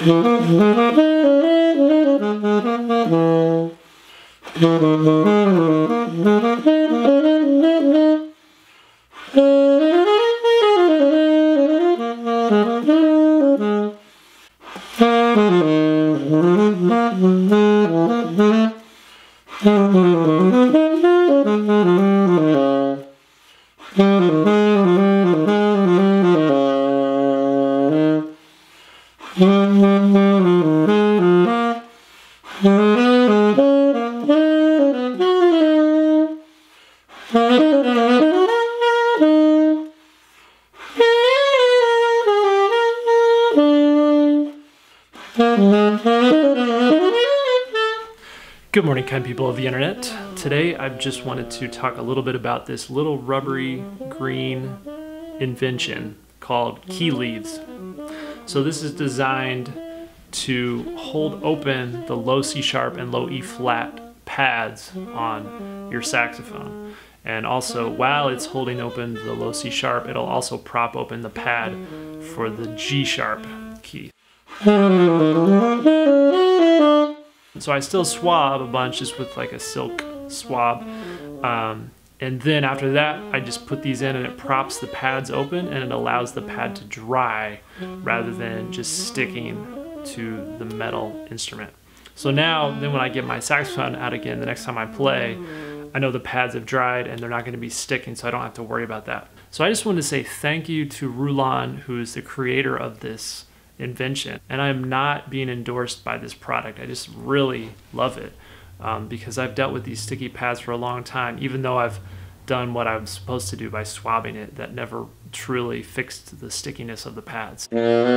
Good morning, kind people of the internet. Today I just wanted to talk a little bit about this little rubbery green invention called key leads. So this is designed to hold open the low C sharp and low E flat pads on your saxophone. And also, while it's holding open the low C sharp, it'll also prop open the pad for the G sharp key. So I still swab a bunch just with like a silk swab. And then after that, I just put these in and it props the pads open and it allows the pad to dry rather than just sticking to the metal instrument. So now, then when I get my saxophone out again, the next time I play, I know the pads have dried and they're not going to be sticking, so I don't have to worry about that. So I just wanted to say thank you to Rulon, who is the creator of this invention. And I am not being endorsed by this product. I just really love it because I've dealt with these sticky pads for a long time, even though I've done what I'm supposed to do by swabbing it. That never truly fixed the stickiness of the pads.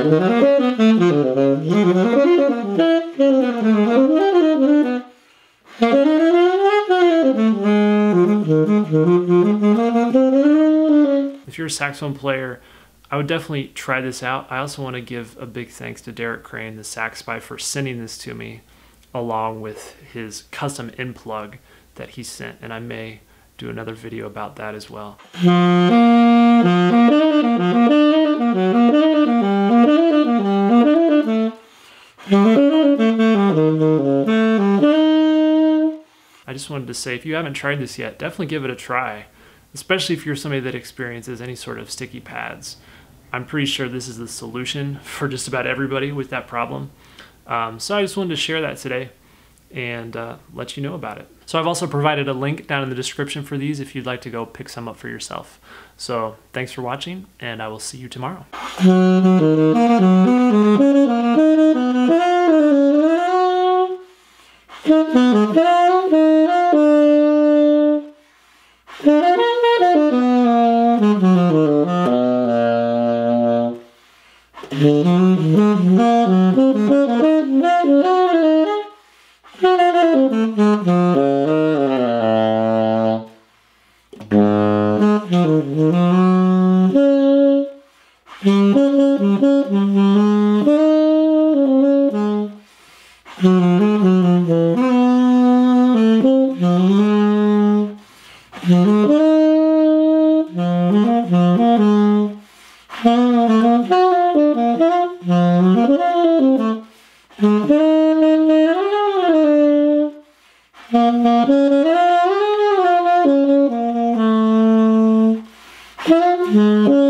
If you're a saxophone player, I would definitely try this out. I also want to give a big thanks to Derek Crane, the Sax Spy, for sending this to me along with his custom in plug that he sent, and I may do another video about that as well. I just wanted to say, if you haven't tried this yet, definitely give it a try, especially if you're somebody that experiences any sort of sticky pads. I'm pretty sure this is the solution for just about everybody with that problem. So I just wanted to share that today and let you know about it. So I've also provided a link down in the description for these if you'd like to go pick some up for yourself. So thanks for watching, and I will see you tomorrow. Mm-hmm.